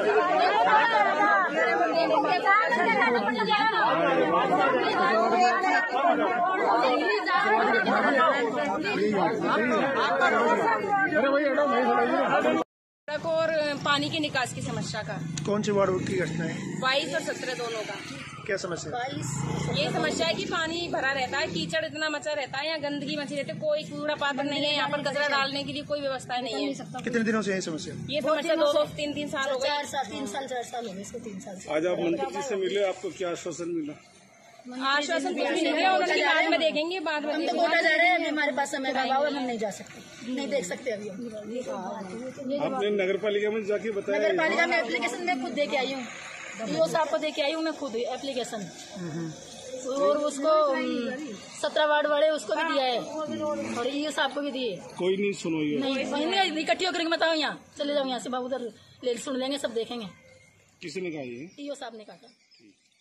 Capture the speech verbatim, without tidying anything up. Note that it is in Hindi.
सड़क और पानी के निकास की समस्या का। कौन सी वार्ड की घटना है? बाईस और सत्रह दोनों का। क्या समस्या है? ये समस्या है कि पानी भरा रहता है, कीचड़ इतना मचा रहता है, यहाँ गंदगी मची रहती है, कोई कूड़ा पात्र नहीं है, यहाँ पर कचरा डालने के लिए कोई व्यवस्था नहीं है। कितने दिनों से ये समस्या? ये समस्या दो दो तीन तीन साल हो गए। चार साल तीन साल चार साल हो गए इसको। तीन साल से आज आप मंत्री जी से मिले, आपको क्या आश्वासन मिला? आश्वासन कुछ भी नहीं है, उन्होंने बाद में देखेंगे, बाद में हम तो कोटा जा रहे हैं, अभी हमारे पास समय का अभाव है, हम नहीं जा सकते, नहीं देख सकते अभी हम। आपने नगर पालिका में जाके बताया? नगर पालिका में एप्लीकेशन मैं खुद दे के आई हूँ, ईओ साहब को दे के आई हूँ मैं खुद एप्लीकेशन, और उसको सत्रह वार्ड वाले उसको भी दिया है और ईओ साहब को भी दिए। कोई नहीं सुनोगे? नहीं, इकट्ठी होकर बताओ, यहाँ चले जाओ, यहाँ से बाबू उधर ले सुन लेंगे, सब देखेंगे। किसी ने कहा? ये ईओ साहब ने कहा।